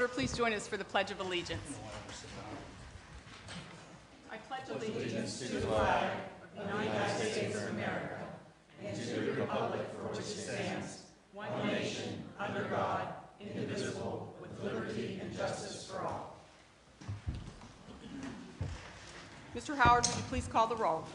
order, please join us for the Pledge of Allegiance. I pledge allegiance to the flag of the United States of America and to the republic for which it stands, one nation, under God, indivisible, with liberty and justice for all. Mr. Howard, would you please call the roll?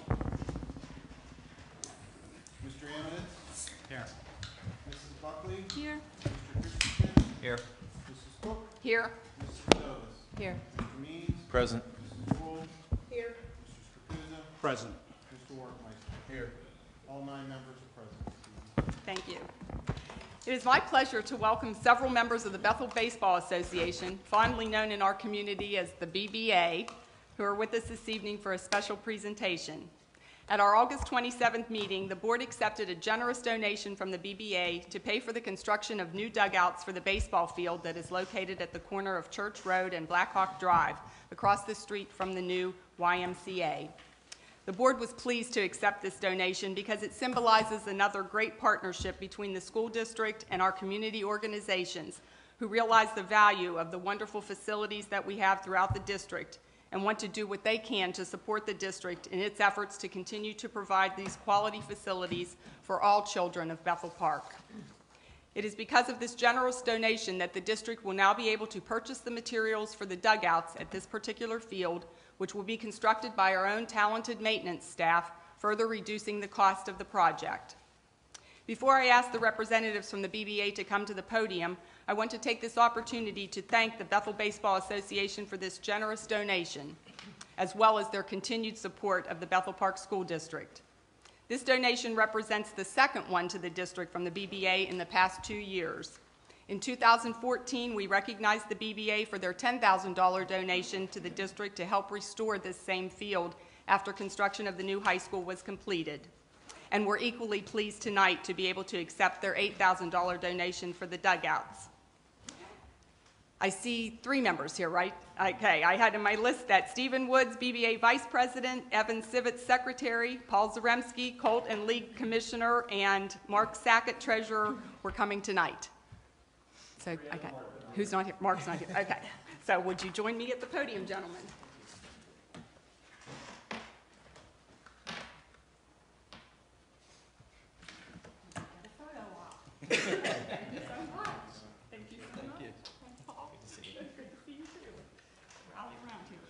Mr. Amonitz? Here. Mrs. Buckley? Here. Mr. Christensen? Here. Mrs. Cook? Here. Mrs. Cordovez? Here. Mr. Means? Present. Mrs. Rule? Here. Mr. Strapizza? Present. Mr. Workmeister? Here. All 9 members are present. Thank you. It is my pleasure to welcome several members of the Bethel Baseball Association, fondly known in our community as the BBA, who are with us this evening for a special presentation. At our August 27th meeting, the board accepted a generous donation from the BBA to pay for the construction of new dugouts for the baseball field that is located at the corner of Church Road and Black Hawk Drive, across the street from the new YMCA. The board was pleased to accept this donation because it symbolizes another great partnership between the school district and our community organizations who realize the value of the wonderful facilities that we have throughout the district and want to do what they can to support the district in its efforts to continue to provide these quality facilities for all children of Bethel Park. It is because of this generous donation that the district will now be able to purchase the materials for the dugouts at this particular field, which will be constructed by our own talented maintenance staff, further reducing the cost of the project. Before I ask the representatives from the BBA to come to the podium, I want to take this opportunity to thank the Bethel Baseball Association for this generous donation, as well as their continued support of the Bethel Park School District. This donation represents the second one to the district from the BBA in the past 2 years. In 2014, we recognized the BBA for their $10,000 donation to the district to help restore this same field after construction of the new high school was completed. And we're equally pleased tonight to be able to accept their $8,000 donation for the dugouts. I see 3 members here, right? Okay, I had in my list that Stephen Woods, BBA Vice President, Evan Sivitz, Secretary, Paul Zaremski, Colt and League Commissioner, and Mark Sackett, Treasurer, were coming tonight. So, okay, who's not here? Mark's not here, okay. So would you join me at the podium, gentlemen? Get a photo op. Thank you so much. Thank you so much. And Paul, good to see you too. Rally around here.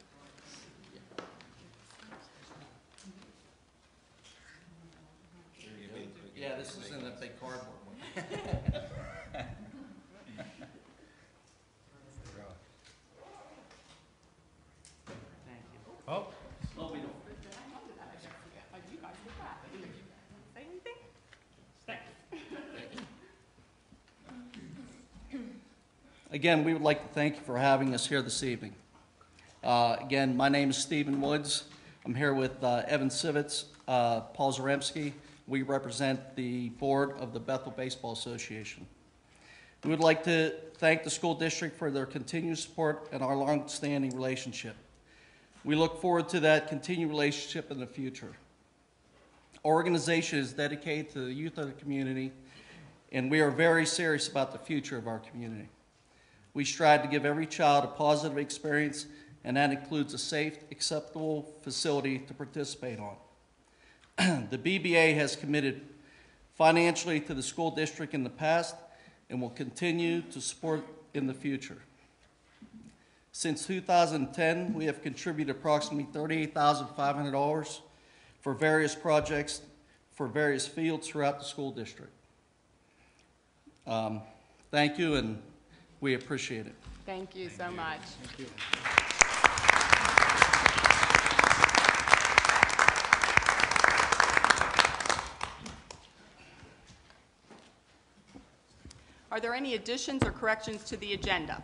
Yeah, this is in the big cardboard one. Oh. Well, we don't. You guys look back. Say anything? Thanks. Again, we would like to thank you for having us here this evening. Again, my name is Stephen Woods. I'm here with Evan Sivitz, Paul Zaremski. We represent the board of the Bethel Baseball Association. We would like to thank the school district for their continued support and our long-standing relationship. We look forward to that continued relationship in the future. Our organization is dedicated to the youth of the community, and we are very serious about the future of our community. We strive to give every child a positive experience, and that includes a safe, acceptable facility to participate on. The BBA has committed financially to the school district in the past and will continue to support in the future. Since 2010, we have contributed approximately $38,500 for various projects for various fields throughout the school district. Thank you, and we appreciate it. Thank you so much. Thank you. Are there any additions or corrections to the agenda?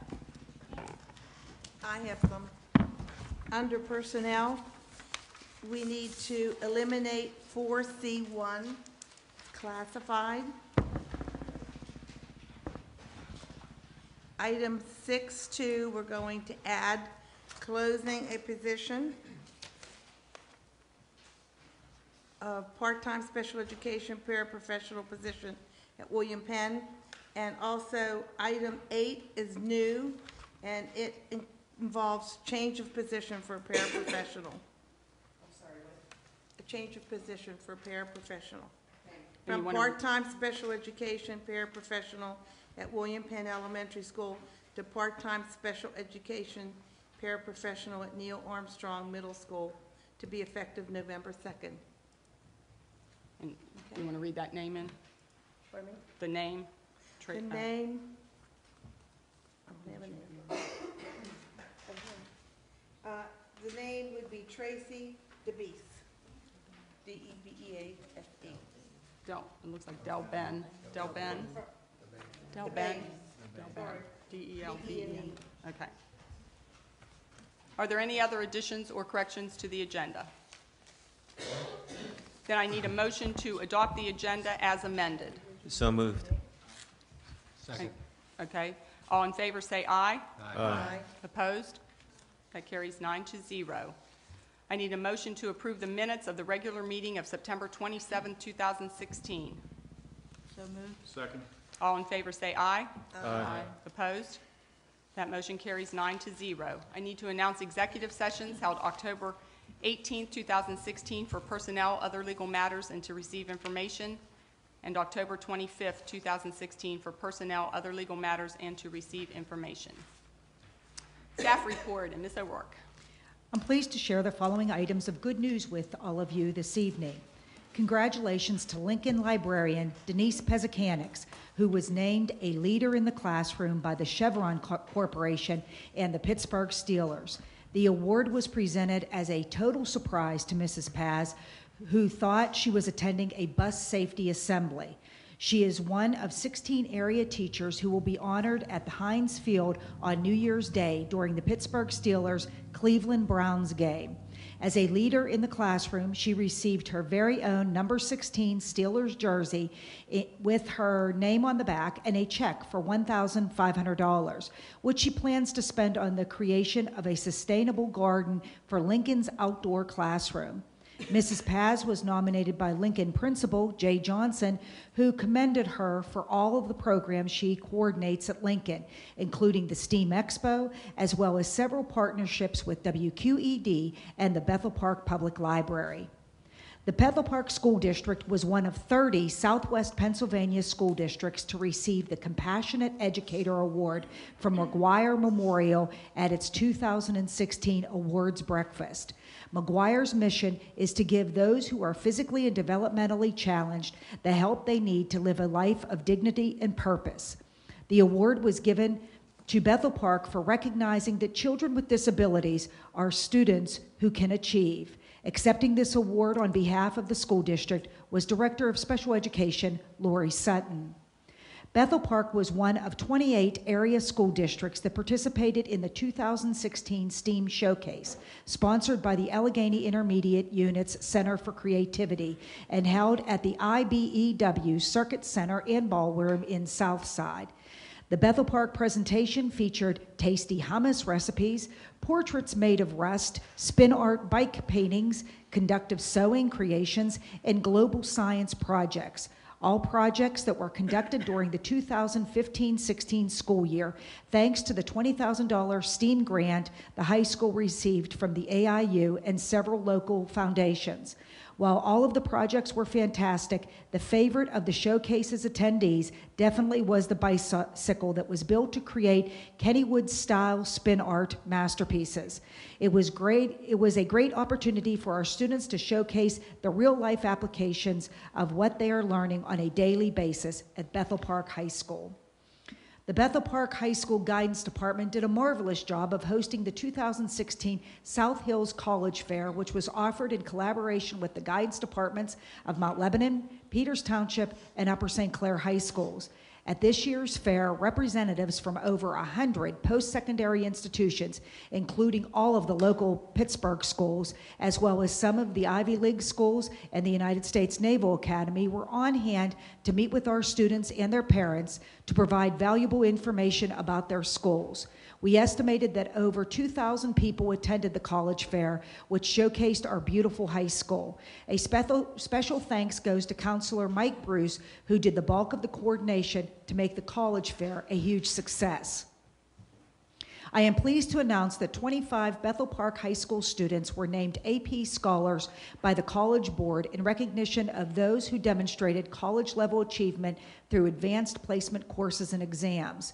I have some. Under personnel, we need to eliminate 4C1, classified. Item 6.2, we're going to add closing a position of part-time special education paraprofessional position at William Penn. And also, item 8 is new, and it involves change of position for paraprofessional. A change of position for paraprofessional. And you From wanna- part-time special education paraprofessional at William Penn Elementary School to part-time special education paraprofessional at Neil Armstrong Middle School to be effective November 2nd. And you want to read that name in? Pardon me? The name? The name, I don't have a name. The name would be Tracy DeBeese, D-E-B-E-A-S-E. It looks like Delben. Delben? Sorry. D-E-L-B-E. Okay. Are there any other additions or corrections to the agenda? Then I need a motion to adopt the agenda as amended. So moved. Okay. All in favor say aye. Aye. Opposed? That carries 9-0. I need a motion to approve the minutes of the regular meeting of September 27, 2016. So moved. Second. All in favor say aye. Aye. Opposed? That motion carries 9-0. I need to announce executive sessions held October 18, 2016 for personnel, other legal matters, and to receive information, and October 25, 2016 for personnel, other legal matters, and to receive information. Staff report, and Ms. O'Rourke. I'm pleased to share the following items of good news with all of you this evening. Congratulations to Lincoln librarian Denise Pezakanix, who was named a leader in the classroom by the Chevron Corporation and the Pittsburgh Steelers. The award was presented as a total surprise to Mrs. Paz, who thought she was attending a bus safety assembly. She is one of 16 area teachers who will be honored at the Heinz Field on New Year's Day during the Pittsburgh Steelers Cleveland Browns game. As a leader in the classroom, she received her very own number 16 Steelers jersey with her name on the back and a check for $1,500, which she plans to spend on the creation of a sustainable garden for Lincoln's outdoor classroom. Mrs. Paz was nominated by Lincoln Principal Jay Johnson, who commended her for all of the programs she coordinates at Lincoln, including the STEAM Expo, as well as several partnerships with WQED and the Bethel Park Public Library. The Bethel Park School District was one of 30 Southwest Pennsylvania school districts to receive the Compassionate Educator Award from McGuire Memorial at its 2016 awards breakfast. McGuire's mission is to give those who are physically and developmentally challenged the help they need to live a life of dignity and purpose. The award was given to Bethel Park for recognizing that children with disabilities are students who can achieve. Accepting this award on behalf of the school district was Director of Special Education, Lori Sutton. Bethel Park was one of 28 area school districts that participated in the 2016 STEAM Showcase, sponsored by the Allegheny Intermediate Unit's Center for Creativity and held at the IBEW Circuit Center and Ballroom in Southside. The Bethel Park presentation featured tasty hummus recipes, portraits made of rust, spin art bike paintings, conductive sewing creations, and global science projects. All projects that were conducted during the 2015-16 school year, thanks to the $20,000 STEAM grant the high school received from the AIU and several local foundations. While all of the projects were fantastic, the favorite of the showcase's attendees definitely was the bicycle that was built to create Kennywood-style spin art masterpieces. It was great. It was a great opportunity for our students to showcase the real-life applications of what they are learning on a daily basis at Bethel Park High School. The Bethel Park High School Guidance Department did a marvelous job of hosting the 2016 South Hills College Fair, which was offered in collaboration with the guidance departments of Mount Lebanon, Peters Township, and Upper St. Clair High Schools. At this year's fair, representatives from over 100 post-secondary institutions, including all of the local Pittsburgh schools, as well as some of the Ivy League schools and the United States Naval Academy, were on hand to meet with our students and their parents to provide valuable information about their schools. We estimated that over 2,000 people attended the college fair, which showcased our beautiful high school. A special thanks goes to Counselor Mike Bruce, who did the bulk of the coordination to make the college fair a huge success. I am pleased to announce that 25 Bethel Park High School students were named AP Scholars by the College Board in recognition of those who demonstrated college-level achievement through advanced placement courses and exams.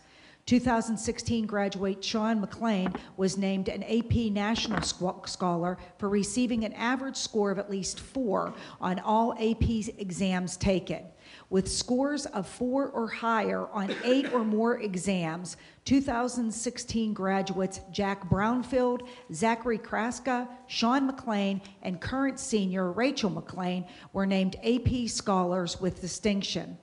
2016 graduate Sean McLean was named an AP National Scholar for receiving an average score of at least 4 on all AP exams taken. With scores of 4 or higher on 8 or more exams, 2016 graduates Jack Brownfield, Zachary Kraska, Sean McLean, and current senior Rachel McLean were named AP Scholars with distinction.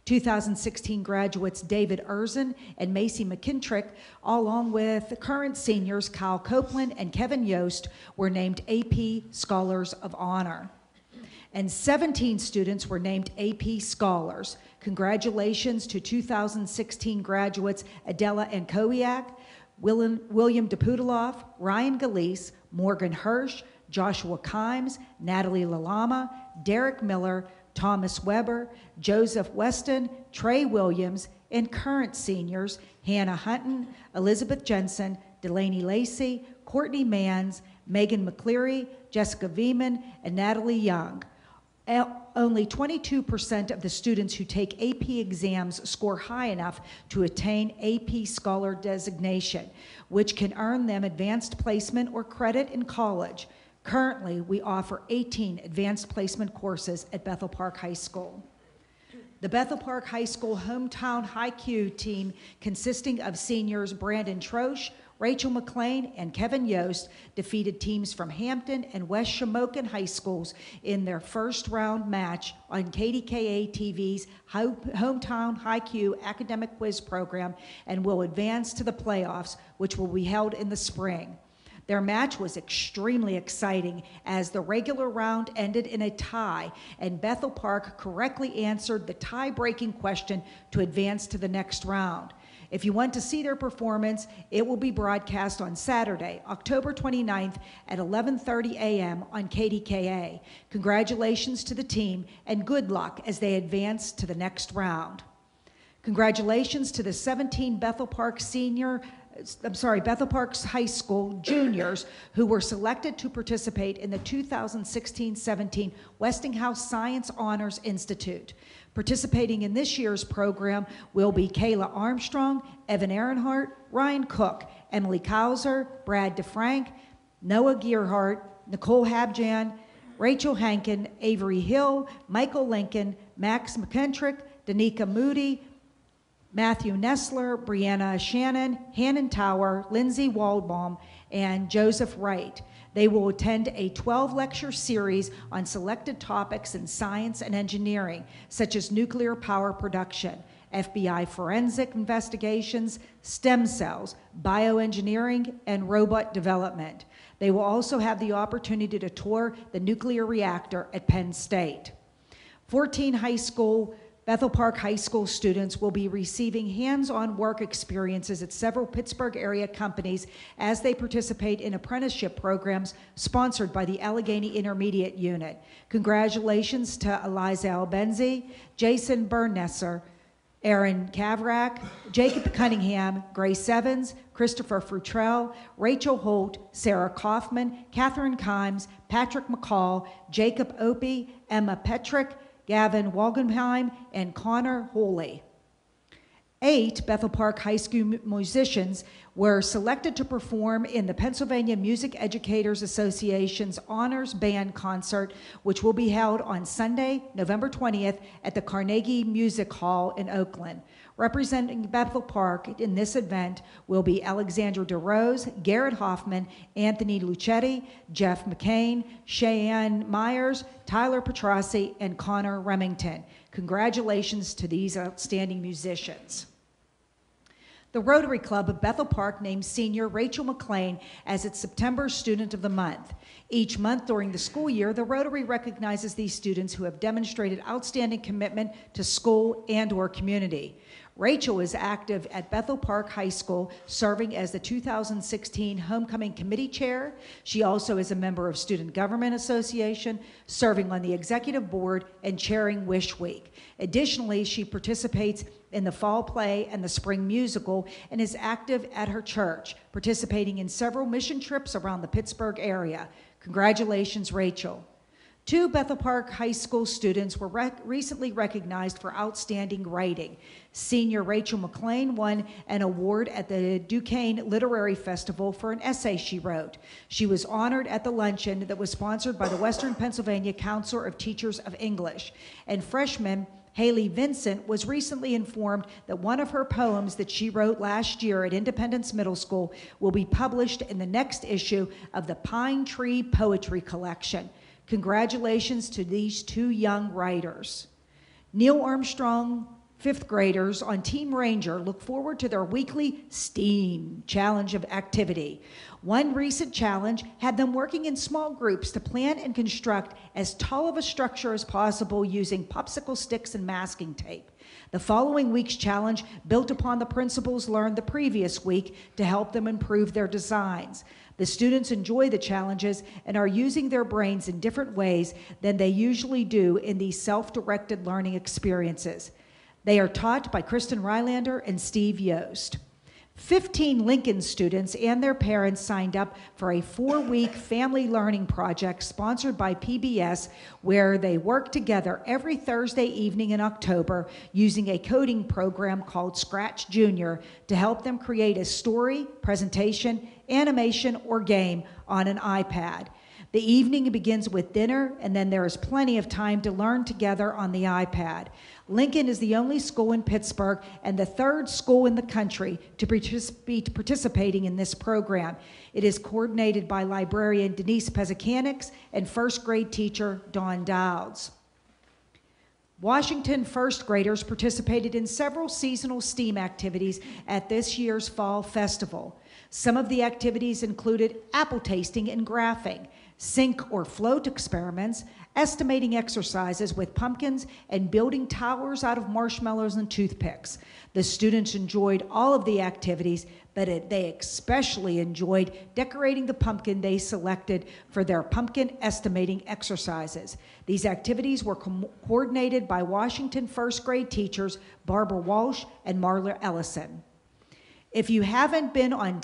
2016 graduates David Erzin and Macy McKintrick, along with current seniors Kyle Copeland and Kevin Yost, were named AP Scholars of Honor. And 17 students were named AP Scholars. Congratulations to 2016 graduates Adela Ankowiak, William DePudeloff, Ryan Galise, Morgan Hirsch, Joshua Kimes, Natalie Lalama, Derek Miller, Thomas Weber, Joseph Weston, Trey Williams, and current seniors Hannah Hunton, Elizabeth Jensen, Delaney Lacey, Courtney Manns, Megan McCleary, Jessica Veman, and Natalie Young. Only 22% of the students who take AP exams score high enough to attain AP Scholar designation, which can earn them advanced placement or credit in college. Currently, we offer 18 advanced placement courses at Bethel Park High School. The Bethel Park High School Hometown High Q team, consisting of seniors Brandon Troche, Rachel McLean, and Kevin Yost, defeated teams from Hampton and West Shamokin High Schools in their first round match on KDKA TV's Hometown High Q academic quiz program and will advance to the playoffs, which will be held in the spring. Their match was extremely exciting as the regular round ended in a tie, and Bethel Park correctly answered the tie-breaking question to advance to the next round. If you want to see their performance, it will be broadcast on Saturday, October 29th at 11:30 a.m. on KDKA. Congratulations to the team and good luck as they advance to the next round. Congratulations to the 17 Bethel Park High School juniors who were selected to participate in the 2016-17 Westinghouse Science Honors Institute. Participating in this year's program will be Kayla Armstrong, Evan Ehrenhart, Ryan Cook, Emily Kauser, Brad DeFrank, Noah Gearhart, Nicole Habjan, Rachel Hankin, Avery Hill, Michael Lincoln, Max McKentrick, Danica Moody, Matthew Nessler, Brianna Shannon, Hannon Tower, Lindsay Waldbaum, and Joseph Wright. They will attend a 12-lecture series on selected topics in science and engineering, such as nuclear power production, FBI forensic investigations, stem cells, bioengineering, and robot development. They will also have the opportunity to tour the nuclear reactor at Penn State. 14 Bethel Park High School students will be receiving hands-on work experiences at several Pittsburgh area companies as they participate in apprenticeship programs sponsored by the Allegheny Intermediate Unit. Congratulations to Eliza Albenzi, Jason Bernesser, Aaron Kavrak, Jacob Cunningham, Grace Evans, Christopher Frutrell, Rachel Holt, Sarah Kaufman, Catherine Kimes, Patrick McCall, Jacob Opie, Emma Petrick, Gavin Wagenheim, and Connor Hooley. 8 Bethel Park High School musicians were selected to perform in the Pennsylvania Music Educators Association's Honors Band Concert, which will be held on Sunday, November 20th at the Carnegie Music Hall in Oakland. Representing Bethel Park in this event will be Alexandra DeRose, Garrett Hoffman, Anthony Lucetti, Jeff McCain, Cheyenne Myers, Tyler Petrossi, and Connor Remington. Congratulations to these outstanding musicians. The Rotary Club of Bethel Park named senior Rachel McLean as its September Student of the Month. Each month during the school year, the Rotary recognizes these students who have demonstrated outstanding commitment to school and/or community. Rachel is active at Bethel Park High School, serving as the 2016 Homecoming Committee Chair. She also is a member of Student Government Association, serving on the executive board and chairing Wish Week. Additionally, she participates in the fall play and the spring musical and is active at her church, participating in several mission trips around the Pittsburgh area. Congratulations, Rachel. 2 Bethel Park High School students were recently recognized for outstanding writing. Senior Rachel McLean won an award at the Duquesne Literary Festival for an essay she wrote. She was honored at the luncheon that was sponsored by the Western Pennsylvania Council of Teachers of English. And freshman Haley Vincent was recently informed that one of her poems that she wrote last year at Independence Middle School will be published in the next issue of the Pine Tree Poetry Collection. Congratulations to these 2 young writers. Neil Armstrong 5th graders on Team Ranger look forward to their weekly STEAM challenge of activity. One recent challenge had them working in small groups to plan and construct as tall of a structure as possible using popsicle sticks and masking tape. The following week's challenge built upon the principles learned the previous week to help them improve their designs. The students enjoy the challenges and are using their brains in different ways than they usually do in these self-directed learning experiences. They are taught by Kristen Rylander and Steve Yost. 15 Lincoln students and their parents signed up for a 4-week family learning project sponsored by PBS, where they work together every Thursday evening in October using a coding program called Scratch Junior to help them create a story, presentation, animation, or game on an iPad. The evening begins with dinner, and then there is plenty of time to learn together on the iPad. Lincoln is the only school in Pittsburgh and the 3rd school in the country to be participating in this program. It is coordinated by librarian Denise Pezakanix and 1st grade teacher Dawn Dowds. Washington 1st graders participated in several seasonal STEAM activities at this year's Fall Festival. Some of the activities included apple tasting and graphing, sink or float experiments, estimating exercises with pumpkins, and building towers out of marshmallows and toothpicks. The students enjoyed all of the activities, but they especially enjoyed decorating the pumpkin they selected for their pumpkin estimating exercises. These activities were coordinated by Washington 1st grade teachers Barbara Walsh and Marla Ellison. If you haven't been on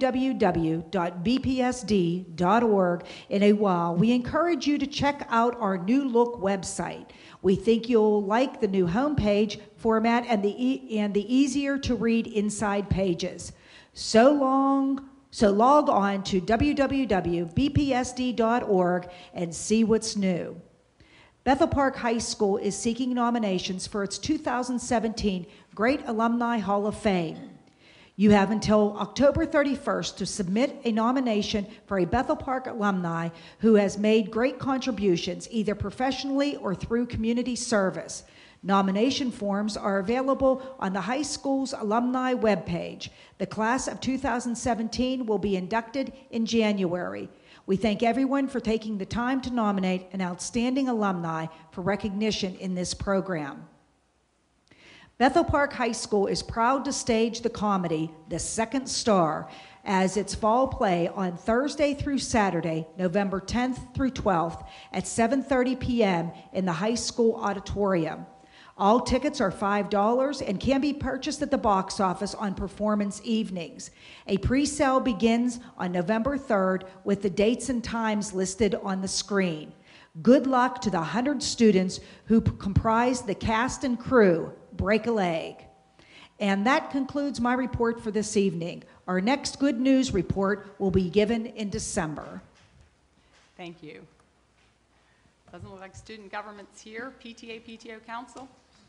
www.bpsd.org in a while, we encourage you to check out our new look website. We think you'll like the new homepage format and the easier to read inside pages. So log on to www.bpsd.org and see what's new. Bethel Park High School is seeking nominations for its 2017 Great Alumni Hall of Fame. You have until October 31st to submit a nomination for a Bethel Park alumni who has made great contributions, either professionally or through community service. Nomination forms are available on the high school's alumni webpage. The class of 2017 will be inducted in January. We thank everyone for taking the time to nominate an outstanding alumni for recognition in this program. Bethel Park High School is proud to stage the comedy, The Second Star, as its fall play on Thursday through Saturday, November 10th through 12th at 7:30 p.m. in the high school auditorium. All tickets are $5 and can be purchased at the box office on performance evenings. A pre-sale begins on November 3rd with the dates and times listed on the screen. Good luck to the 100 students who comprise the cast and crew. Break a leg. And that concludes my report for this evening. Our next good news report will be given in December. Thank you. Doesn't look like student government's here. PTA, PTO Council.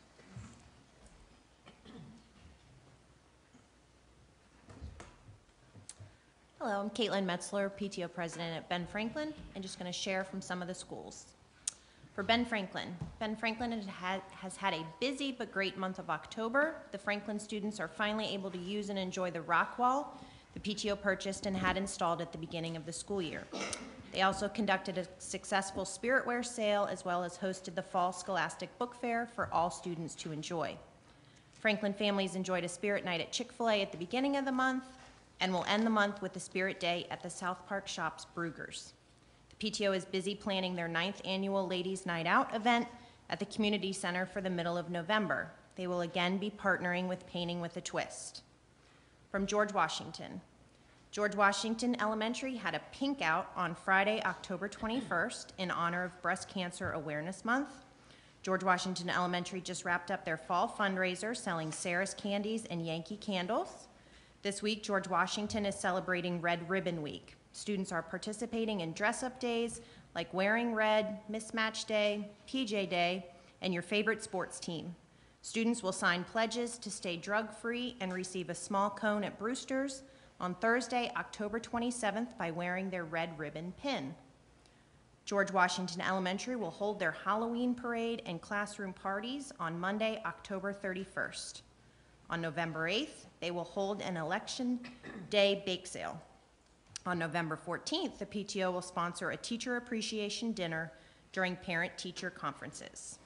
Hello, I'm Caitlin Metzler, PTO President at Ben Franklin. I'm just going to share from some of the schools. For Ben Franklin has had a busy but great month of October. The Franklin students are finally able to use and enjoy the rock wall the PTO purchased and had installed at the beginning of the school year. They also conducted a successful spiritware sale as well as hosted the Fall Scholastic Book Fair for all students to enjoy. Franklin families enjoyed a Spirit Night at Chick-fil-A at the beginning of the month and will end the month with the Spirit Day at the South Park Shops Brugger's. The PTO is busy planning their 9th annual Ladies Night Out event at the Community Center for the middle of November. They will again be partnering with Painting with a Twist. From George Washington. George Washington Elementary had a pink out on Friday, October 21st in honor of Breast Cancer Awareness Month. George Washington Elementary just wrapped up their fall fundraiser selling Sarah's candies and Yankee candles. This week, George Washington is celebrating Red Ribbon Week. Students are participating in dress-up days like Wearing Red, Mismatch Day, PJ Day, and your favorite sports team. Students will sign pledges to stay drug-free and receive a small cone at Brewster's on Thursday, October 27th by wearing their red ribbon pin. George Washington Elementary will hold their Halloween parade and classroom parties on Monday, October 31st. On November 8th, they will hold an Election Day bake sale. On November 14th, the PTO will sponsor a teacher appreciation dinner during parent-teacher conferences.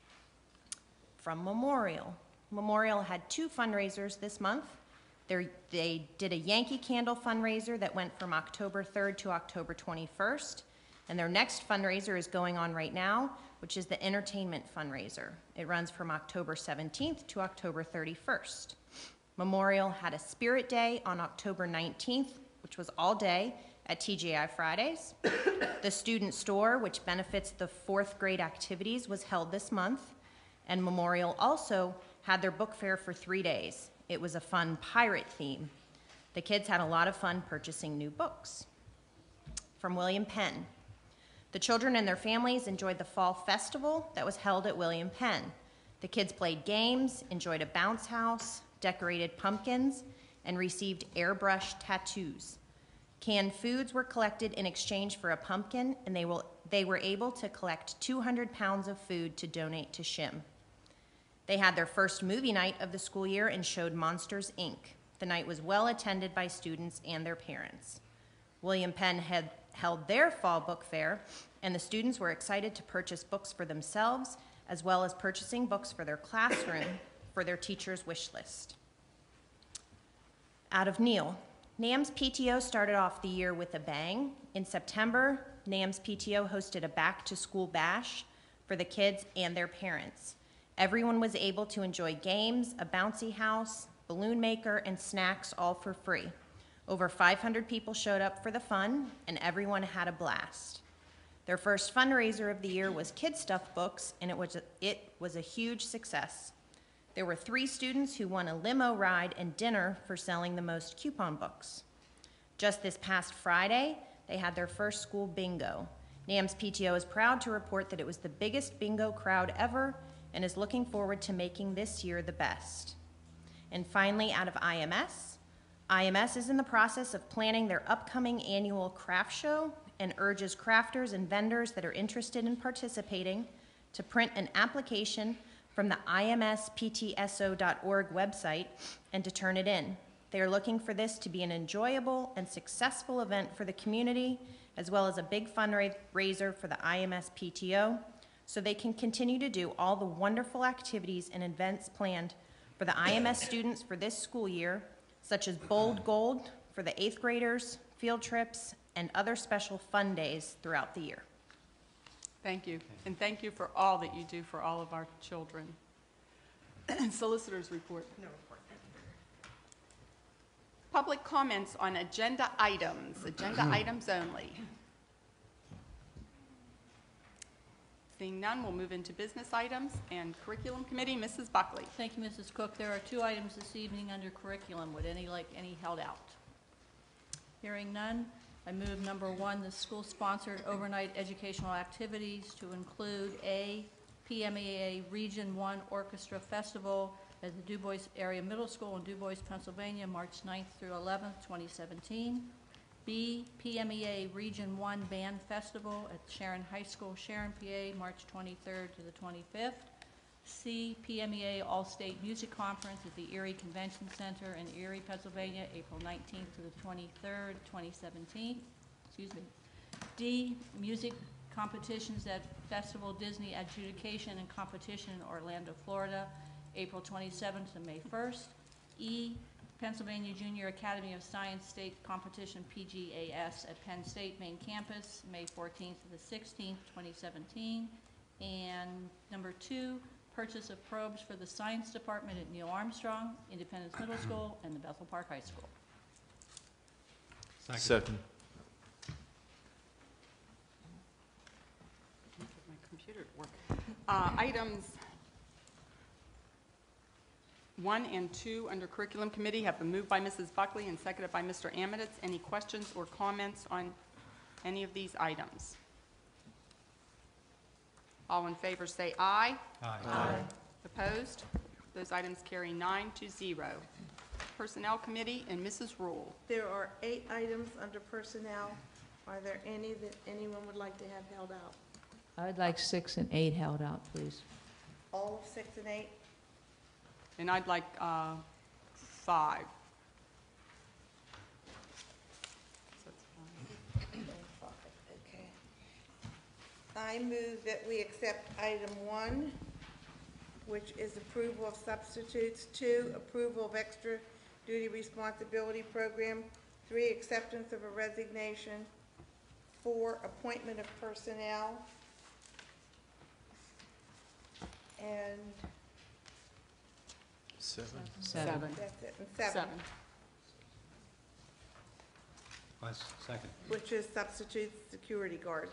From Memorial. Memorial had 2 fundraisers this month. They did a Yankee Candle fundraiser that went from October 3rd to October 21st. And their next fundraiser is going on right now, which is the entertainment fundraiser. It runs from October 17th to October 31st. Memorial had a Spirit Day on October 19th, which was all day at TGI Fridays. The student store, which benefits the 4th grade activities, was held this month. And Memorial also had their book fair for 3 days. It was a fun pirate theme. The kids had a lot of fun purchasing new books. From William Penn. The children and their families enjoyed the fall festival that was held at William Penn. The kids played games, enjoyed a bounce house, decorated pumpkins, and received airbrush tattoos. Canned foods were collected in exchange for a pumpkin, and they were able to collect 200 pounds of food to donate to SHIM. They had their first movie night of the school year and showed Monsters, Inc. The night was well attended by students and their parents. William Penn had held their fall book fair, and the students were excited to purchase books for themselves, as well as purchasing books for their classroom for their teacher's wish list. Out of Neal. NAM's PTO started off the year with a bang. In September, NAM's PTO hosted a back-to-school bash for the kids and their parents. Everyone was able to enjoy games, a bouncy house, balloon maker, and snacks, all for free. Over 500 people showed up for the fun, and everyone had a blast. Their first fundraiser of the year was Kid Stuff Books, and it was a huge success. There were 3 students who won a limo ride and dinner for selling the most coupon books. Just this past Friday, they had their first school bingo. NAM's PTO is proud to report that it was the biggest bingo crowd ever and is looking forward to making this year the best. And finally, out of IMS. IMS is in the process of planning their upcoming annual craft show and urges crafters and vendors that are interested in participating to print an application from the imsptso.org website and to turn it in. They are looking for this to be an enjoyable and successful event for the community, as well as a big fundraiser for the IMS PTO, so they can continue to do all the wonderful activities and events planned for the IMS students for this school year, such as Bold Gold for the 8th graders, field trips, and other special fun days throughout the year. Thank you, and thank you for all that you do for all of our children. Solicitor's report. No report. Public comments on agenda items only. Seeing none, we'll move into business items and curriculum committee. Mrs. Buckley. Thank you, Mrs. Cook. There are 2 items this evening under curriculum. Would any like any held out? Hearing none, I move number 1, the school-sponsored overnight educational activities to include A, PMEA Region 1 Orchestra Festival at the Du Bois Area Middle School in Du Bois, Pennsylvania, March 9th through 11th, 2017. B, PMEA Region 1 Band Festival at Sharon High School, Sharon, PA, March 23rd to the 25th. C, PMEA All-State Music Conference at the Erie Convention Center in Erie, Pennsylvania, April 19th to the 23rd, 2017. Excuse me. D, music competitions at Festival Disney Adjudication and Competition in Orlando, Florida, April 27th to May 1st. E, Pennsylvania Junior Academy of Science State Competition PGAS at Penn State Main Campus, May 14th to the 16th, 2017. And number 2, purchase of probes for the Science Department at Neil Armstrong, Independence Middle School, and the Bethel Park High School. Second. Get my computer to work. Items 1 and 2 under Curriculum Committee have been moved by Mrs. Buckley and seconded by Mr. Amidits. Any questions or comments on any of these items? All in favor say aye. Aye. Opposed? Those items carry 9-0. Personnel Committee and Mrs. Rule. There are 8 items under personnel. Are there any that anyone would like to have held out? I'd like 6 and 8 held out, please. All of 6 and 8? And I'd like 5. So it's 5. Okay. I move that we accept item 1, which is approval of substitutes. 2, approval of extra duty responsibility program. 3, acceptance of a resignation. 4, appointment of personnel. And 7. 7. that's it. And 7, Second. which is substitute security guard.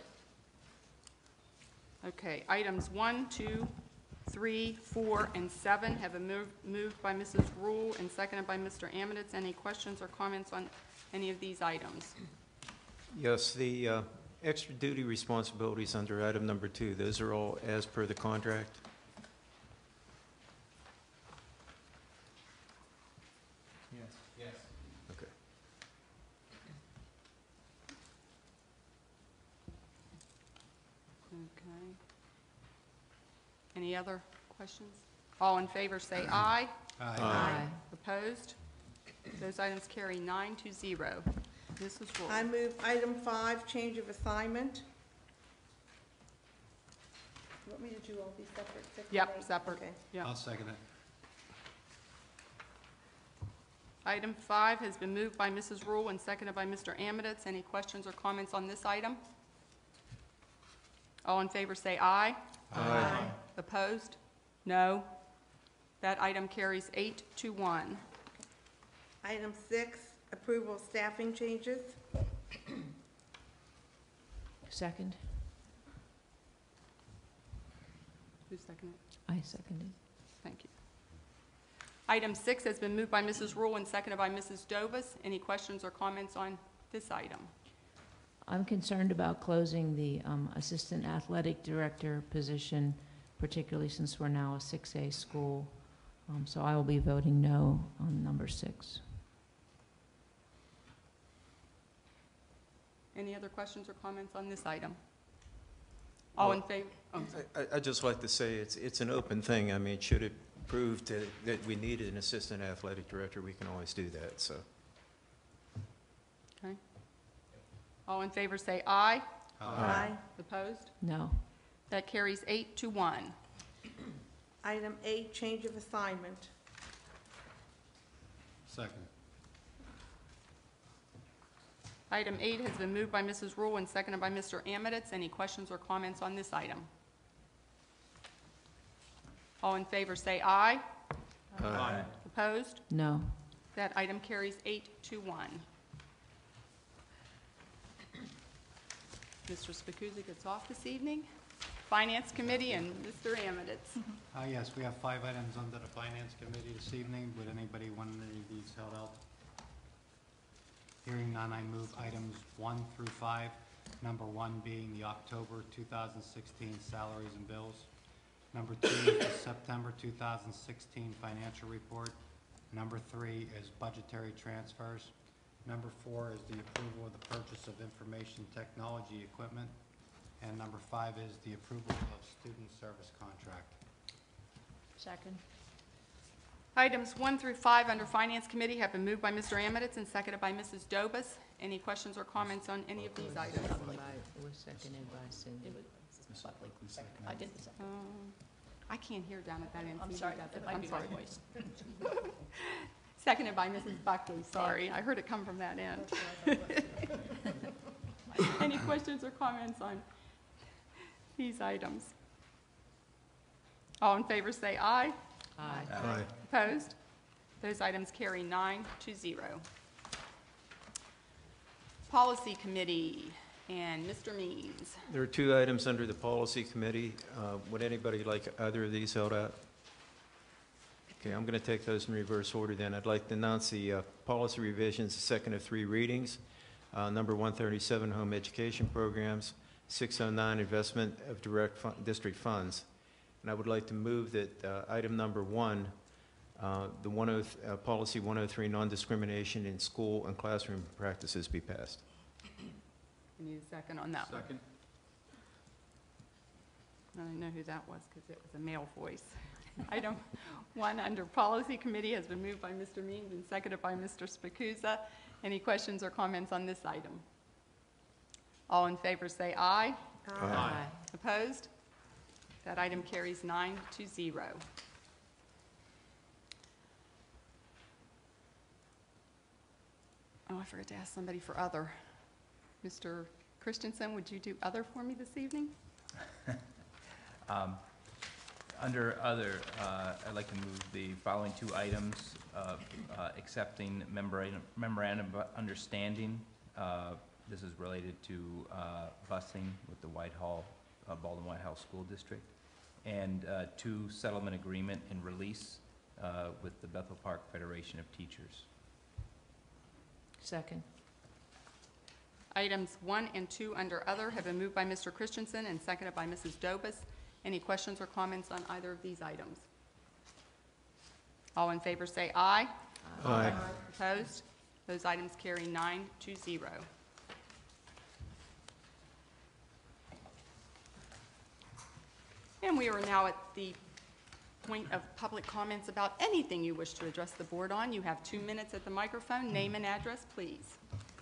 Okay, items 1, 2, 3, 4, and 7 have been moved by Mrs. Rule and seconded by Mr. Amidits. Any questions or comments on any of these items? Yes, the extra duty responsibilities under item number 2, those are all as per the contract? Yes. Okay. Okay. Any other questions? All in favor say aye. Aye. Opposed? Those items carry 9-0. Mrs. Rule. I move item 5, change of assignment. You want me to do all these separate? 6 and Yep, 8? separate. Okay. Yeah. second it. Item 5 has been moved by Mrs. Rule and seconded by Mr. Amidits. Any questions or comments on this item? All in favor say aye. Aye. Opposed? No. That item carries 8-1. Item 6, approval of staffing changes. Second? Who seconded? I seconded. Thank you. Item 6 has been moved by Mrs. Rule and seconded by Mrs. Dovas. Any questions or comments on this item? I'm concerned about closing the Assistant Athletic Director position, particularly since we're now a 6A school. So I will be voting no on number 6. Any other questions or comments on this item? All in favor? Oh, sorry. I'd just like to say it's an open thing. I mean, should it prove that we needed an assistant athletic director, we can always do that, so. Okay. All in favor say aye. Aye. Opposed? No. That carries 8-1. Item 8, change of assignment. Second. Item 8 has been moved by Mrs. Rule and seconded by Mr. Amidits. Any questions or comments on this item? All in favor say aye. Aye. Opposed? No. That item carries 8-1. Mr. Spacuzzi gets off this evening. Finance Committee and Mr. Amidits. Yes, we have 5 items under the Finance Committee this evening. Would anybody want any of these held out? Hearing none, I move items 1 through 5. Number 1 being the October 2016 salaries and bills. Number 2 is the September 2016 financial report. Number 3 is budgetary transfers. Number 4 is the approval of the purchase of information technology equipment. And number 5 is the approval of student service contract. Second. Items 1 through 5 under Finance Committee have been moved by Mr. Amidits and seconded by Mrs. Dobus. Any questions or comments on any of these items? It was seconded by Cindy. I did the second. I can't hear down at that end. I'm Cindy sorry, does it might I'm be my sorry. voice. Seconded by Mrs. Buckley, sorry. I heard it come from that end. Any questions or comments on these items? All in favor say aye. Aye. Opposed? Those items carry 9-0. Policy Committee and Mr. Means. There are two items under the policy committee. Would anybody like either of these held out? Okay, I'm going to take those in reverse order then. I'd like to announce the policy revisions, the second of three readings. Number 137, home education programs. 609, investment of district funds. And I would like to move that item number 1, policy 103, non-discrimination in school and classroom practices be passed. We need a second on that one. Second. I don't know who that was because it was a male voice. Item 1 under Policy Committee has been moved by Mr. Means and seconded by Mr. Spacuzza. Any questions or comments on this item? All in favor say aye. Aye. Opposed? That item carries 9-0. Oh, I forgot to ask somebody for other. Mr. Christensen, would you do other for me this evening? Under other, I'd like to move the following two items of accepting memorandum of understanding. This is related to busing with the Baldwin Whitehall School District, and 2, settlement agreement and release with the Bethel Park Federation of Teachers. Second. Items 1 and 2 under other have been moved by Mr. Christensen and seconded by Mrs. Dobus. Any questions or comments on either of these items? All in favor say aye. Aye. Opposed? Those items carry 9-0. And we are now at the point of public comments about anything you wish to address the board on. You have 2 minutes at the microphone. Name and address, please.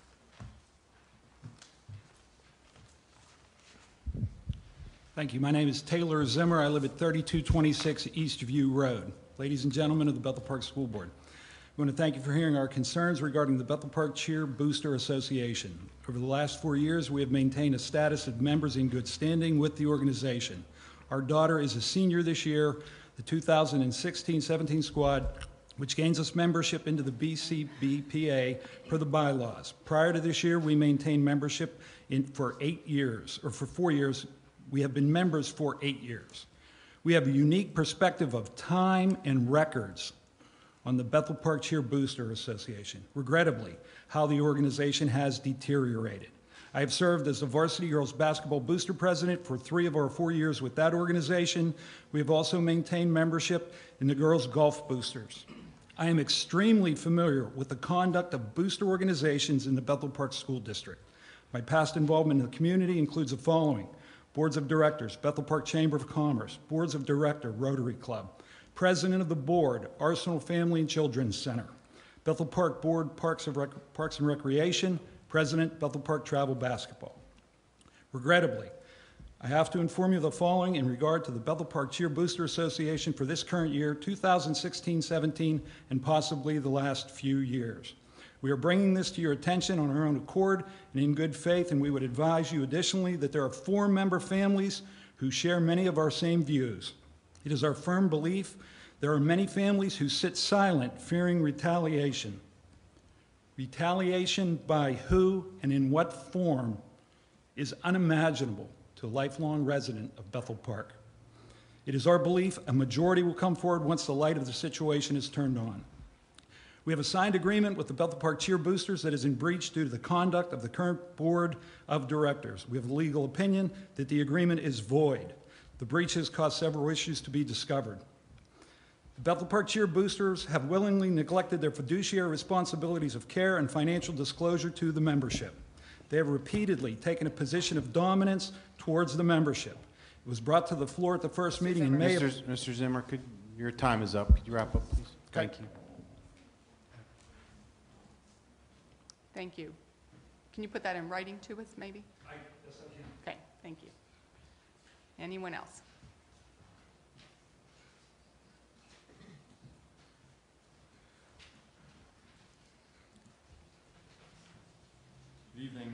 Thank you. My name is Taylor Zimmer. I live at 3226 Eastview Road. Ladies and gentlemen of the Bethel Park School Board, I want to thank you for hearing our concerns regarding the Bethel Park Cheer Booster Association. Over the last 4 years, we have maintained a status of members in good standing with the organization. Our daughter is a senior this year. The 2016-17 squad, which gains us membership into the BCBPA per the bylaws. Prior to this year, we maintained membership for 8 years, or for 4 years. We have been members for 8 years. We have a unique perspective of time and records on the Bethel Park Cheer Booster Association. Regrettably, how the organization has deteriorated. I have served as the varsity girls basketball booster president for 3 of our 4 years with that organization. We have also maintained membership in the girls golf boosters. I am extremely familiar with the conduct of booster organizations in the Bethel Park School District. My past involvement in the community includes the following: Boards of Directors, Bethel Park Chamber of Commerce, Boards of Director, Rotary Club, President of the Board, Arsenal Family and Children's Center, Bethel Park Board, Parks and Recreation, President, Bethel Park Travel Basketball. Regrettably, I have to inform you of the following in regard to the Bethel Park Cheer Booster Association for this current year, 2016-17, and possibly the last few years. We are bringing this to your attention on our own accord and in good faith, and we would advise you additionally that there are 4 member families who share many of our same views. It is our firm belief there are many families who sit silent, fearing retaliation. Retaliation by who and in what form is unimaginable to a lifelong resident of Bethel Park. It is our belief a majority will come forward once the light of the situation is turned on. We have a signed agreement with the Bethel Park Cheer Boosters that is in breach due to the conduct of the current Board of Directors. We have a legal opinion that the agreement is void. The breach has caused several issues to be discovered. The Bethel Park Cheer Boosters have willingly neglected their fiduciary responsibilities of care and financial disclosure to the membership. They have repeatedly taken a position of dominance towards the membership. It was brought to the floor at the first meeting in May. Mr. Zimmer, your time is up. Could you wrap up, please? Thank you. Thank you. Can you put that in writing to us, maybe? Yes, I can. Okay, thank you. Anyone else?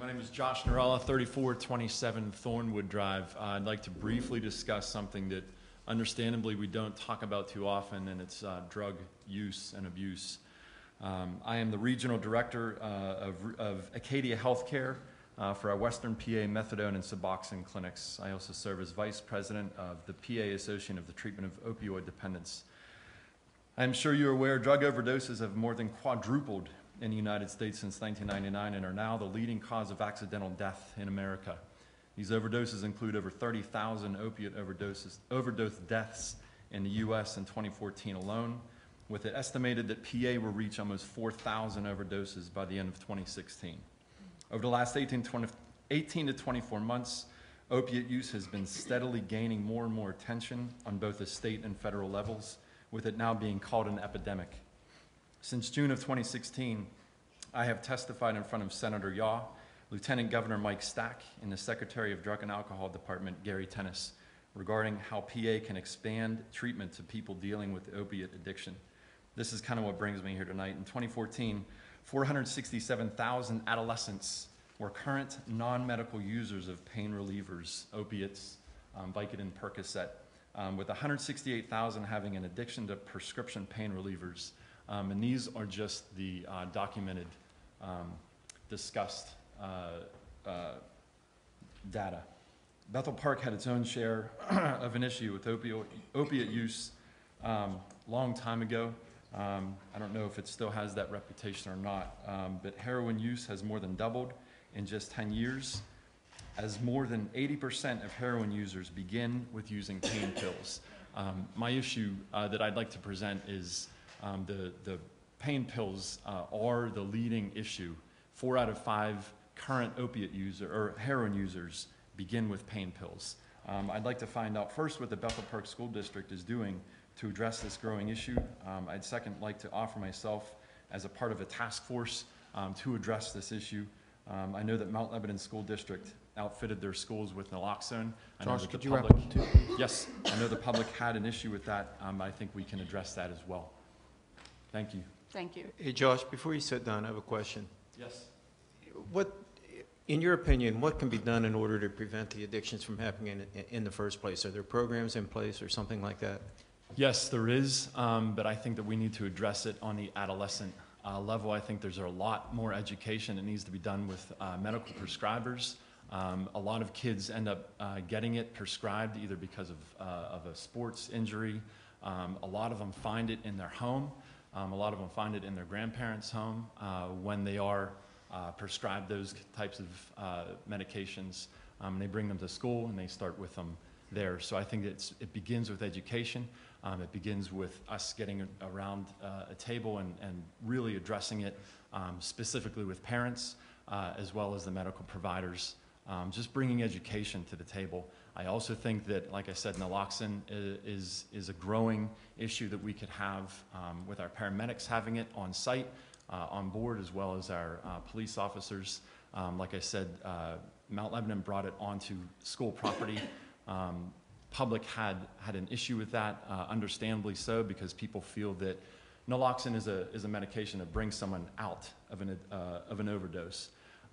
My name is Josh Narella, 3427 Thornwood Drive. I'd like to briefly discuss something that understandably we don't talk about too often, and it's drug use and abuse. I am the Regional Director of Acadia Healthcare for our Western PA methadone and Suboxone clinics. I also serve as Vice President of the PA Association of the Treatment of Opioid Dependence. I'm sure you're aware drug overdoses have more than quadrupled in the United States since 1999 and are now the leading cause of accidental death in America. These overdoses include over 30,000 opiate overdose deaths in the U.S. in 2014 alone, with it estimated that PA will reach almost 4,000 overdoses by the end of 2016. Over the last 18 to 24 months, opiate use has been steadily gaining more and more attention on both the state and federal levels, with it now being called an epidemic. Since June of 2016, I have testified in front of Senator Yaw, Lieutenant Governor Mike Stack, and the Secretary of Drug and Alcohol Department, Gary Tennis, regarding how PA can expand treatment to people dealing with opiate addiction. This is kind of what brings me here tonight. In 2014, 467,000 adolescents were current non-medical users of pain relievers, opiates, Vicodin, Percocet, with 168,000 having an addiction to prescription pain relievers. And these are just the documented, discussed data. Bethel Park had its own share of an issue with opiate use long time ago. I don't know if it still has that reputation or not, but heroin use has more than doubled in just 10 years, as more than 80% of heroin users begin with using pain pills. My issue that I'd like to present is the pain pills are the leading issue. 4 out of 5 current opiate user or heroin users begin with pain pills. I'd like to find out first what the Bethel Park School District is doing to address this growing issue. I'd second like to offer myself as a part of a task force to address this issue. I know that Mount Lebanon School District outfitted their schools with naloxone. Josh, could you wrap up too? Yes, I know the public had an issue with that. I think we can address that as well. Thank you. Thank you. Hey, Josh, before you sit down, I have a question. Yes. What, in your opinion, what can be done in order to prevent the addictions from happening in the first place? Are there programs in place or something like that? Yes, there is, but I think that we need to address it on the adolescent level. I think there's a lot more education that needs to be done with medical prescribers. A lot of kids end up getting it prescribed either because of a sports injury. A lot of them find it in their home. A lot of them find it in their grandparents' home when they are prescribed those types of medications. They bring them to school and they start with them there. So I think it begins with education. It begins with us getting around a table and really addressing it specifically with parents as well as the medical providers. Just bringing education to the table. I also think that, like I said, naloxone is a growing issue that we could have with our paramedics having it on site, on board, as well as our police officers. Like I said, Mount Lebanon brought it onto school property. Public had an issue with that, understandably so, because people feel that naloxone is a medication that brings someone out of an overdose.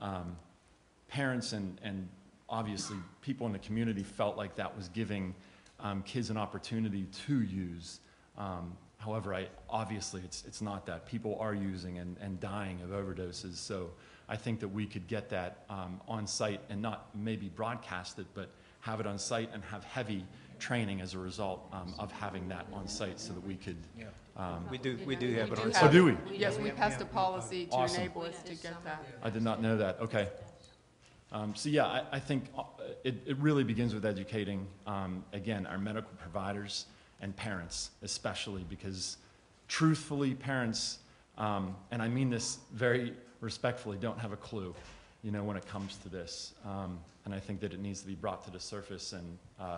Parents and obviously people in the community felt like that was giving kids an opportunity to use. However, obviously it's not that. People are using and dying of overdoses, so I think that we could get that on site and not maybe broadcast it, but have it on site and have heavy training as a result of having that on site so that we could... We do have it on Oh, site. do we? Yes, we passed a policy to Awesome. enable us to get that. I did not know that. Okay. So yeah, I think it really begins with educating, again, our medical providers and parents especially, because truthfully parents, and I mean this very respectfully, don't have a clue, when it comes to this. And I think that it needs to be brought to the surface and,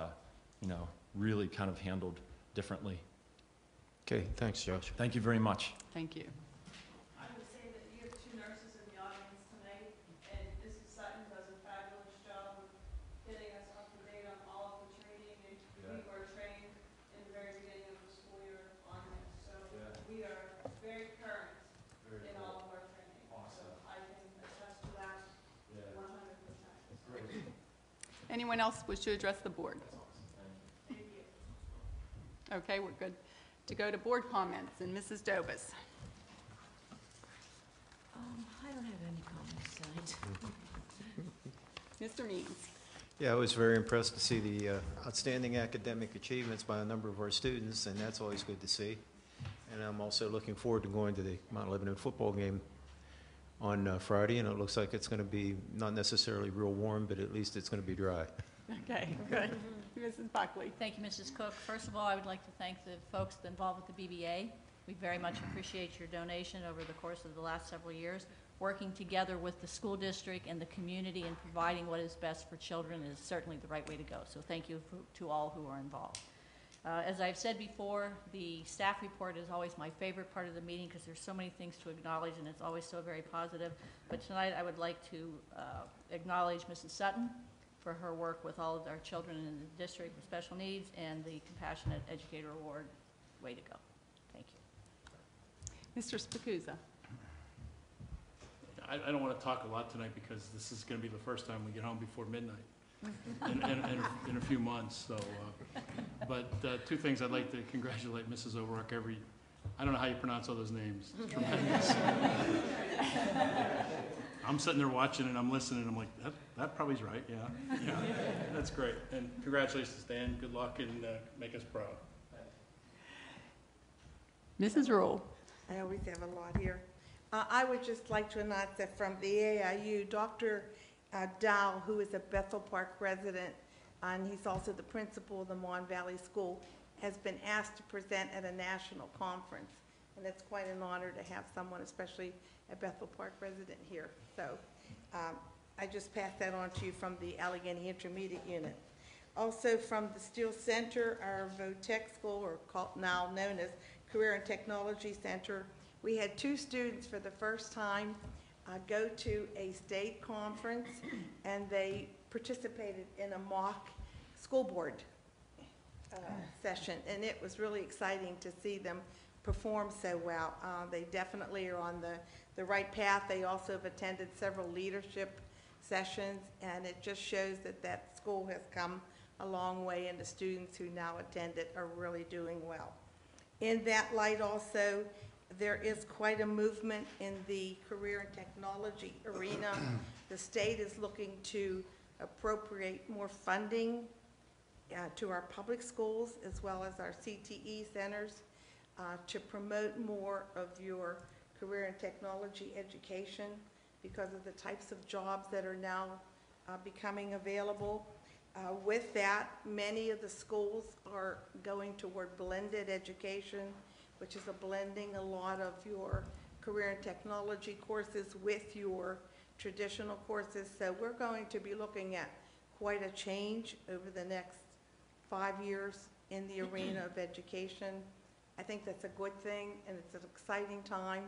really kind of handled differently. Okay, thanks, Josh. Thank you very much. Thank you. I would say that you have 2 nurses in the audience tonight, and Mrs. Sutton does a fabulous job of getting us up to date on all of the training, and we were trained in the very beginning of the school year on this, so we are very current in all of our training. So I can attest to that 100%. Anyone else wish to address the board? Okay, we're good to go to board comments, and Mrs. Dobus. I don't have any comments tonight. Mr. Means. Yeah, I was very impressed to see the outstanding academic achievements by a number of our students, and that's always good to see. And I'm also looking forward to going to the Mount Lebanon football game on Friday, and it looks like it's going to be not necessarily real warm, but at least it's going to be dry. Okay, good. Mrs. Buckley. Thank you, Mrs. Cook. First of all, I would like to thank the folks involved with the BBA. We very much appreciate your donation over the course of the last several years. Working together with the school district and the community and providing what is best for children is certainly the right way to go. So thank you to all who are involved. As I've said before, the staff report is always my favorite part of the meeting because there's so many things to acknowledge and it's always so very positive. But tonight I would like to acknowledge Mrs. Sutton for her work with all of our children in the district with special needs and the Compassionate Educator Award. Way to go. Thank you. Mr. Spacuzza. I don't want to talk a lot tonight because this is going to be the first time we get home before midnight in a few months. So, but two things I'd like to congratulate Mrs. Overrock. I don't know how you pronounce all those names. Tremendous. I'm sitting there watching and I'm listening. And I'm like, that probably's right. Yeah, that's great. And congratulations, Dan. Good luck and make us proud. Mrs. Rule. I always have a lot here. I would just like to announce that from the AIU, Dr. Dow, who is a Bethel Park resident, and he's also the principal of the Mon Valley School, has been asked to present at a national conference. And it's quite an honor to have someone, especially a Bethel Park resident here. So I just passed that on to you from the Allegheny Intermediate Unit. Also from the Steel Center, our VOTEC school, or now known as Career and Technology Center, we had 2 students for the first time go to a state conference, and they participated in a mock school board session, and it was really exciting to see them perform so well. They definitely are on the right path. They also have attended several leadership sessions, and it just shows that that school has come a long way, and the students who now attend it are really doing well. In that light also, there is quite a movement in the career and technology arena. The state is looking to appropriate more funding to our public schools as well as our CTE centers to promote more of your career and technology education because of the types of jobs that are now becoming available. With that, many of the schools are going toward blended education, which is a blending a lot of your career and technology courses with your traditional courses. So we're going to be looking at quite a change over the next 5 years in the arena of education. I think that's a good thing, and it's an exciting time.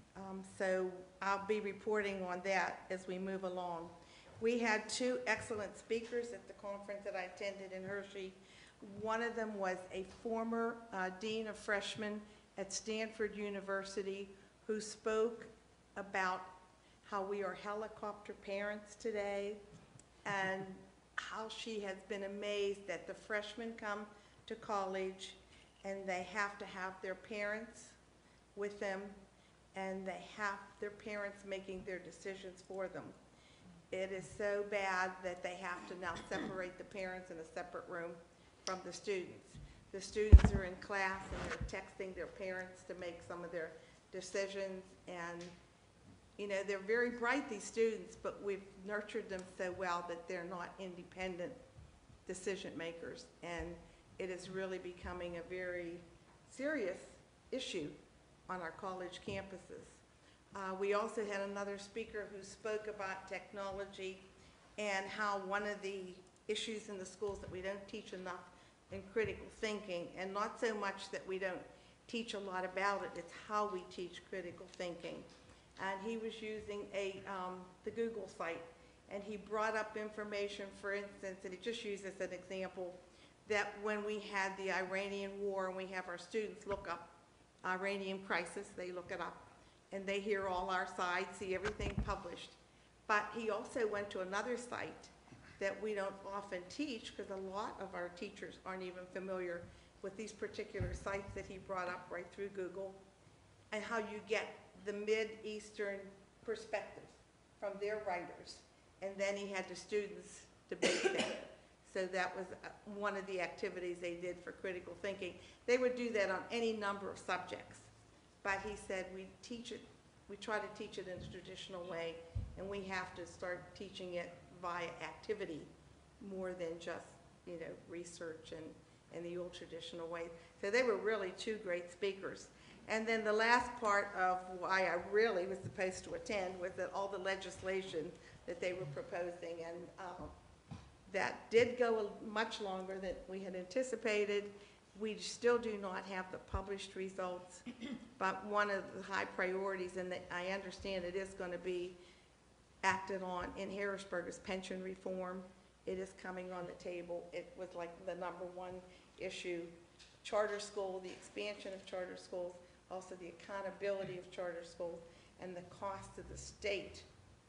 So I'll be reporting on that as we move along. We had 2 excellent speakers at the conference that I attended in Hershey. One of them was a former dean of freshmen at Stanford University who spoke about how we are helicopter parents today and how she has been amazed that the freshmen come to college and they have to have their parents with them, and they have their parents making their decisions for them. It is so bad that they have to now separate the parents in a separate room from the students. The students are in class and they're texting their parents to make some of their decisions, and you know, they're very bright, these students, but we've nurtured them so well that they're not independent decision makers, and it is really becoming a very serious issue on our college campuses. We also had another speaker who spoke about technology and how one of the issues in the schools that we don't teach enough in critical thinking, and not so much that we don't teach a lot about it, it's how we teach critical thinking. And he was using the Google site, and he brought up information, for instance, and he just used as an example, that when we had the Iranian war and we have our students look up Iranian crisis, they look it up, and they hear all our sides, see everything published. But he also went to another site that we don't often teach, because a lot of our teachers aren't even familiar with these particular sites that he brought up right through Google, and how you get the Mid-Eastern perspective from their writers. And then he had the students debate that. So that was one of the activities they did for critical thinking. They would do that on any number of subjects. But he said we try to teach it in a traditional way, and we have to start teaching it via activity more than just, research and the old traditional way. So they were really two great speakers. And then the last part of why I really was supposed to attend was that all the legislation that they were proposing, and that did go much longer than we had anticipated. We still do not have the published results, but one of the high priorities, and that I understand it is going to be acted on in Harrisburg, is pension reform. It is coming on the table. It was like the #1 issue. Charter school, the expansion of charter schools, also the accountability of charter schools, and the cost of the state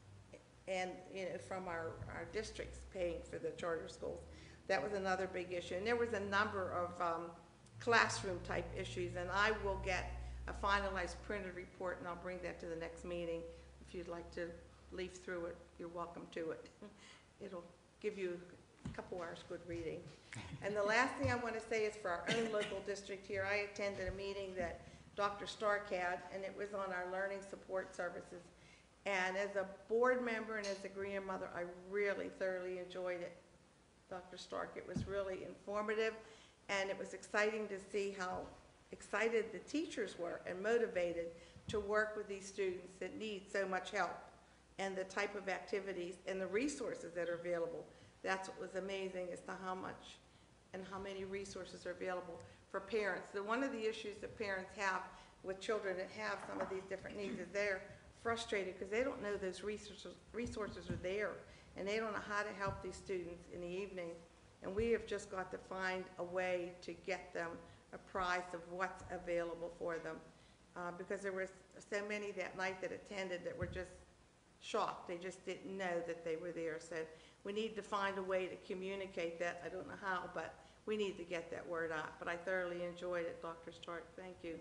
and from our districts paying for the charter schools. That was another big issue. And there was a number of classroom type issues, and I will get a finalized printed report, and I'll bring that to the next meeting. If you'd like to leaf through it, you're welcome to it. It'll give you a couple hours good reading. And the last thing I want to say is for our own local district here, I attended a meeting that Dr. Stark had, and it was on our learning support services. And as a board member and as a grandmother, I really thoroughly enjoyed it, Dr. Stark. It was really informative, and it was exciting to see how excited the teachers were and motivated to work with these students that need so much help, and the type of activities and the resources that are available. That's what was amazing, as to how much and how many resources are available for parents. One of the issues that parents have with children that have some of these different needs is they're frustrated because they don't know those resources are there, and they don't know how to help these students in the evening. And we have just got to find a way to get them apprised of what's available for them, because there were so many that night that attended that were just shocked. They just didn't know that they were there. So we need to find a way to communicate that. I don't know how, but we need to get that word out. But I thoroughly enjoyed it, Dr. Stark. Thank you.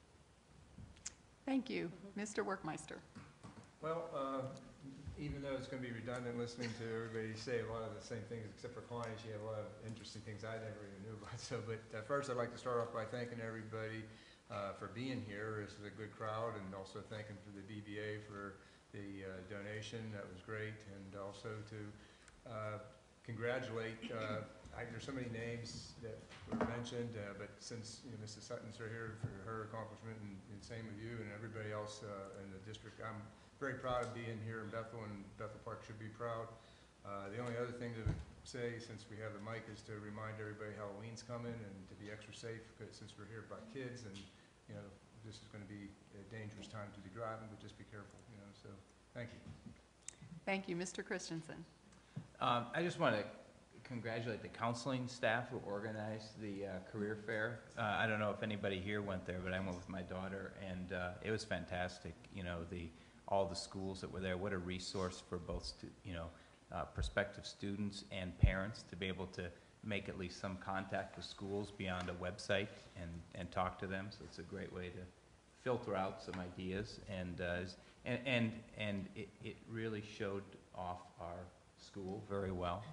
Thank you. Mr. Workmeister. Well, even though it's going to be redundant listening to everybody say a lot of the same things, except for Connie, she had a lot of interesting things I never even knew about. So, but first I'd like to start off by thanking everybody for being here. This is a good crowd, and also thanking for the BBA for the donation. That was great. And also to congratulate, there's so many names that were mentioned, but since Mrs. Sutton's are here for her accomplishment, and same with you and everybody else in the district, I'm very proud of being here in Bethel, and Bethel Park should be proud. The only other thing to say, since we have the mic, is to remind everybody Halloween's coming, and to be extra safe, since we're here by kids, and this is going to be a dangerous time to be driving, but just be careful. So thank you. Thank you, Mr. Christensen. I just want to congratulate the counseling staff who organized the career fair. I don't know if anybody here went there, but I went with my daughter, and it was fantastic. All the schools that were there. What a resource for both prospective students and parents to be able to make at least some contact with schools beyond a website and talk to them. So it's a great way to filter out some ideas, and it really showed off our school very well.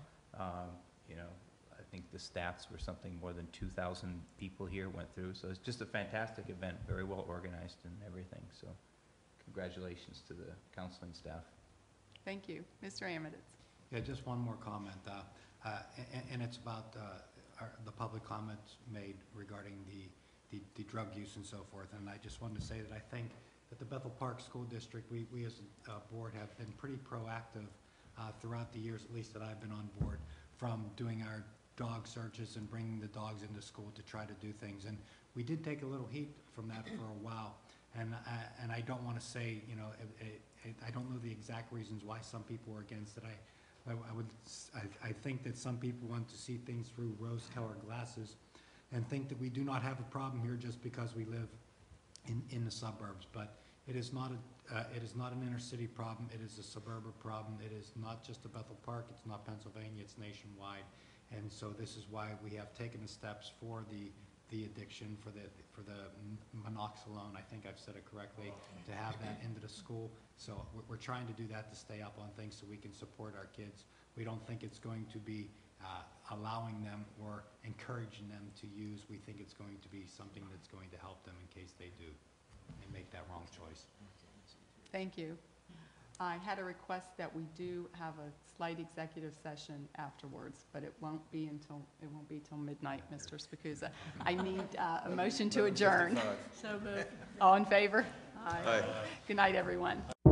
I think the stats were something more than 2,000 people here went through. So it's just a fantastic event, very well organized and everything. So congratulations to the counseling staff. Thank you. Mr. Amidits. Yeah, just one more comment, and it's about the public comments made regarding the drug use and so forth. And I just wanted to say that I think that the Bethel Park School District, we as a board have been pretty proactive throughout the years, at least that I've been on board, from doing our dog searches and bringing the dogs into school to try to do things. And we did take a little heat from that for a while. And I don't want to say, I don't know the exact reasons why some people were against it. I think that some people want to see things through rose-colored glasses and think that we do not have a problem here just because we live in the suburbs. But It is not an inner city problem, it is a suburban problem. It is not just a Bethel Park, it's not Pennsylvania, it's nationwide. And so this is why we have taken the steps for the addiction, for the monoxylone, I think I've said it correctly, to have that into the school. So we're trying to do that to stay up on things so we can support our kids. We don't think it's going to be allowing them or encouraging them to use. We think it's going to be something that's going to help them in case they do and make that wrong choice. Thank you. I had a request that we do have a slight executive session afterwards, but it won't be till midnight, Mr. Spacuzza. I need a motion to adjourn. So moved. All in favor? Aye. Good night, everyone.